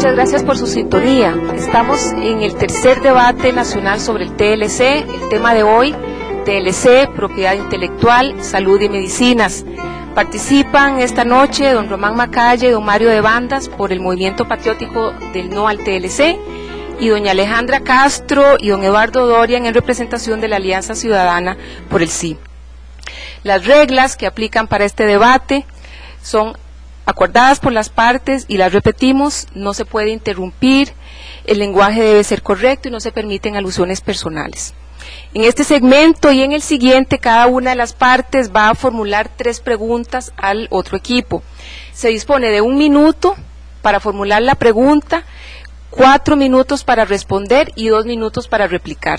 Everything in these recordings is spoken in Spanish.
Muchas gracias por su sintonía. Estamos en el tercer debate nacional sobre el TLC. El tema de hoy, TLC, propiedad intelectual, salud y medicinas. Participan esta noche don Román Macaya y don Mario de Bandas por el Movimiento Patriótico del No al TLC y doña Alejandra Castro y don Eduardo Dorian en representación de la Alianza Ciudadana por el Sí. Las reglas que aplican para este debate son acordadas por las partes y las repetimos: no se puede interrumpir, el lenguaje debe ser correcto y no se permiten alusiones personales. En este segmento y en el siguiente, cada una de las partes va a formular 3 preguntas al otro equipo. Se dispone de 1 minuto para formular la pregunta, 4 minutos para responder y 2 minutos para replicar.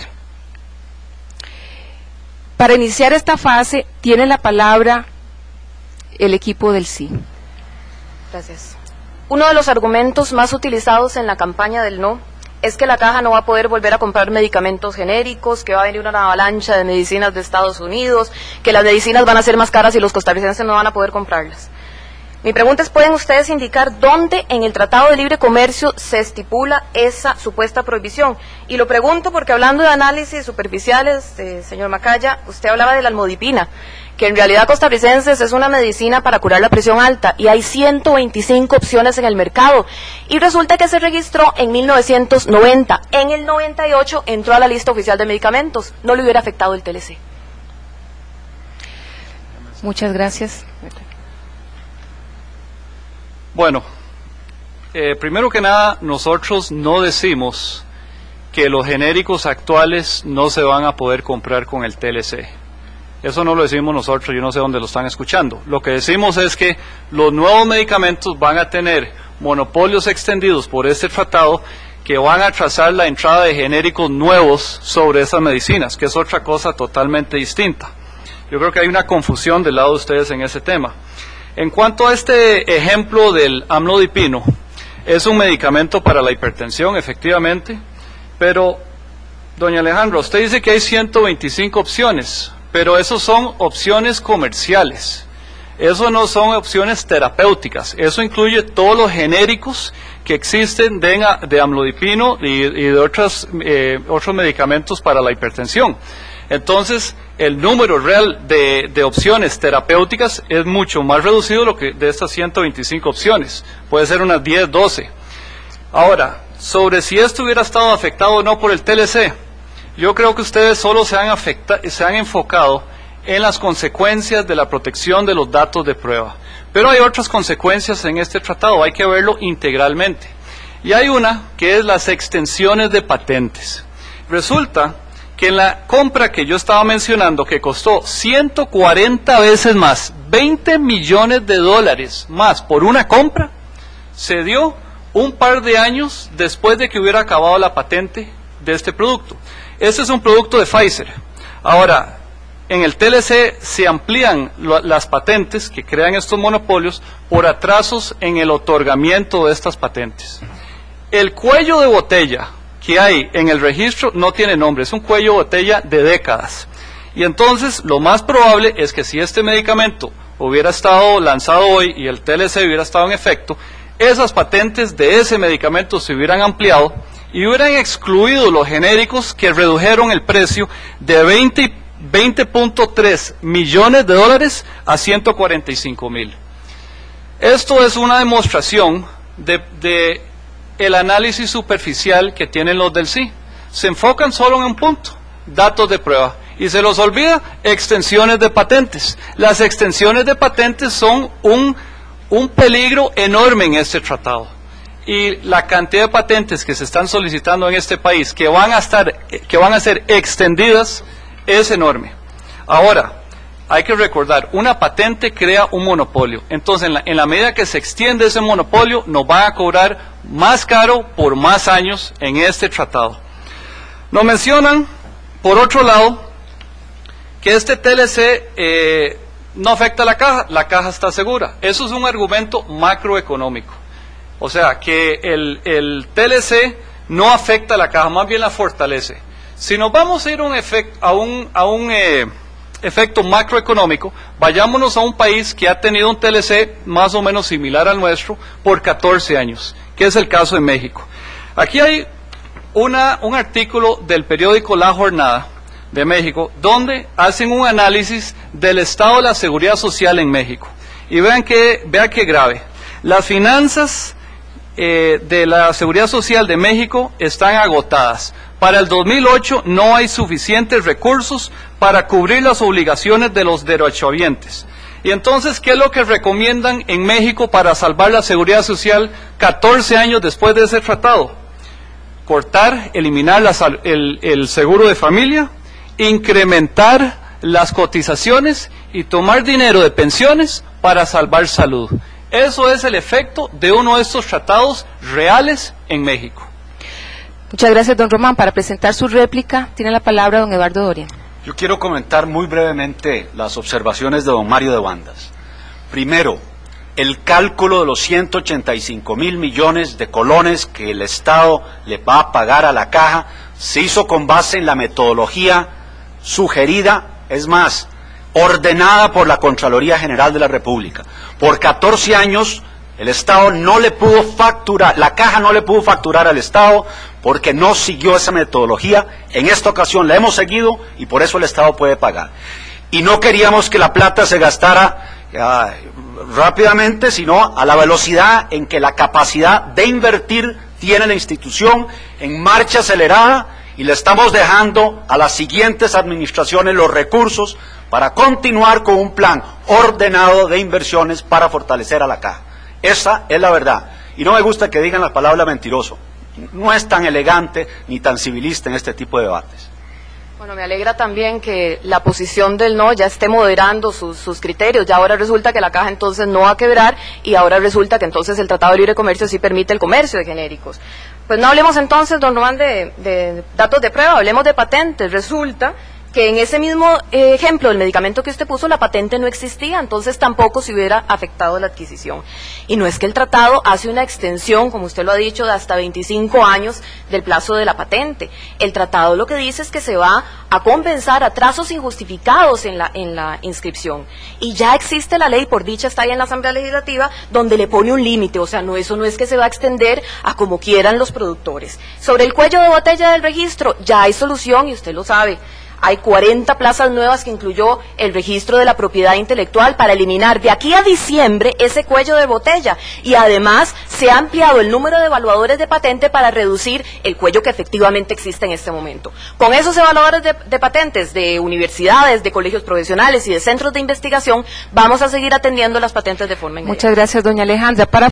Para iniciar esta fase, tiene la palabra el equipo del Sí. Gracias. Uno de los argumentos más utilizados en la campaña del no es que la caja no va a poder volver a comprar medicamentos genéricos, que va a venir una avalancha de medicinas de Estados Unidos, que las medicinas van a ser más caras y los costarricenses no van a poder comprarlas. Mi pregunta es, ¿pueden ustedes indicar dónde en el Tratado de Libre Comercio se estipula esa supuesta prohibición? Y lo pregunto porque, hablando de análisis superficiales, señor Macaya, usted hablaba de la almodipina, que en realidad, costarricenses, es una medicina para curar la presión alta, y hay 125 opciones en el mercado, y resulta que se registró en 1990, en el 98 entró a la lista oficial de medicamentos, no le hubiera afectado el TLC. Muchas gracias. Bueno, primero que nada, nosotros no decimos que los genéricos actuales no se van a poder comprar con el TLC. Eso no lo decimos nosotros, yo no sé dónde lo están escuchando. Lo que decimos es que los nuevos medicamentos van a tener monopolios extendidos por este tratado que van a trazar la entrada de genéricos nuevos sobre esas medicinas, que es otra cosa totalmente distinta. Yo creo que hay una confusión del lado de ustedes en ese tema. En cuanto a este ejemplo del amlodipino, es un medicamento para la hipertensión, efectivamente, pero, doña Alejandra, usted dice que hay 125 opciones, pero eso son opciones comerciales, eso no son opciones terapéuticas, eso incluye todos los genéricos que existen de amlodipino y de otros medicamentos para la hipertensión. Entonces, el número real de opciones terapéuticas es mucho más reducido de estas 125 opciones. Puede ser unas 10, 12. Ahora, sobre si esto hubiera estado afectado o no por el TLC, yo creo que ustedes solo se han enfocado en las consecuencias de la protección de los datos de prueba. Pero hay otras consecuencias en este tratado, hay que verlo integralmente. Y hay una que es las extensiones de patentes. Resulta que en la compra que yo estaba mencionando, que costó 140 veces más, 20 millones de dólares más por una compra, se dio un par de años después de que hubiera acabado la patente de este producto. Este es un producto de Pfizer. Ahora, en el TLC se amplían las patentes que crean estos monopolios por atrasos en el otorgamiento de estas patentes. El cuello de botella que hay en el registro no tiene nombre, es un cuello de botella de décadas. Y entonces lo más probable es que si este medicamento hubiera estado lanzado hoy y el TLC hubiera estado en efecto, esas patentes de ese medicamento se hubieran ampliado y hubieran excluido los genéricos que redujeron el precio de 20.3 millones de dólares a 145.000. Esto es una demostración de el análisis superficial que tienen los del sí. Se enfocan solo en un punto, datos de prueba, y se los olvida extensiones de patentes. Las extensiones de patentes son un peligro enorme en este tratado. Y la cantidad de patentes que se están solicitando en este país, que van a ser extendidas, es enorme. Ahora, hay que recordar, una patente crea un monopolio. Entonces, en la medida que se extiende ese monopolio, nos van a cobrar más caro por más años en este tratado. Nos mencionan, por otro lado, que este TLC no afecta a la caja está segura. Eso es un argumento macroeconómico. O sea, que el TLC no afecta a la caja, más bien la fortalece. Si nos vamos a ir a un efecto macroeconómico, vayámonos a un país que ha tenido un TLC más o menos similar al nuestro por 14 años, que es el caso en México. Aquí hay un artículo del periódico La Jornada de México, donde hacen un análisis del estado de la seguridad social en México. Y vean qué grave. Las finanzas de la seguridad social de México están agotadas. Para el 2008 no hay suficientes recursos para cubrir las obligaciones de los derechohabientes. Y entonces, ¿qué es lo que recomiendan en México para salvar la seguridad social 14 años después de ese tratado? Cortar, eliminar el seguro de familia, incrementar las cotizaciones y tomar dinero de pensiones para salvar salud. Eso es el efecto de uno de estos tratados reales en México. Muchas gracias, don Román. Para presentar su réplica, tiene la palabra don Eduardo Doria. Yo quiero comentar muy brevemente las observaciones de don Mario de Bandas. Primero, el cálculo de los 185.000 millones de colones que el Estado le va a pagar a la Caja se hizo con base en la metodología sugerida, es más, ordenada por la Contraloría General de la República. Por 14 años el Estado no le pudo facturar, la Caja no le pudo facturar al Estado porque no siguió esa metodología. En esta ocasión la hemos seguido y por eso el Estado puede pagar. Y no queríamos que la plata se gastara rápidamente, sino a la velocidad en que la capacidad de invertir tiene la institución, en marcha acelerada, y le estamos dejando a las siguientes administraciones los recursos para continuar con un plan ordenado de inversiones para fortalecer a la Caja. Esa es la verdad. Y no me gusta que digan la palabra mentiroso. No es tan elegante ni tan civilista en este tipo de debates. Bueno, me alegra también que la posición del no ya esté moderando sus criterios. Ya ahora resulta que la Caja entonces no va a quebrar y ahora resulta que entonces el Tratado de Libre Comercio sí permite el comercio de genéricos. Pues no hablemos entonces, don Román, de datos de prueba, hablemos de patentes. Resulta que en ese mismo ejemplo del medicamento que usted puso, la patente no existía, entonces tampoco se hubiera afectado la adquisición. Y no es que el tratado hace una extensión, como usted lo ha dicho, de hasta 25 años del plazo de la patente. El tratado lo que dice es que se va a compensar atrasos injustificados en la inscripción. Y ya existe la ley, por dicha está ahí en la Asamblea Legislativa, donde le pone un límite, o sea, eso no es que se va a extender a como quieran los productores. Sobre el cuello de botella del registro, ya hay solución y usted lo sabe. Hay 40 plazas nuevas que incluyó el registro de la propiedad intelectual para eliminar de aquí a diciembre ese cuello de botella, y además se ha ampliado el número de evaluadores de patente para reducir el cuello que efectivamente existe en este momento. Con esos evaluadores de patentes de universidades, de colegios profesionales y de centros de investigación, vamos a seguir atendiendo las patentes de forma inmediata. Muchas gracias, doña Alejandra.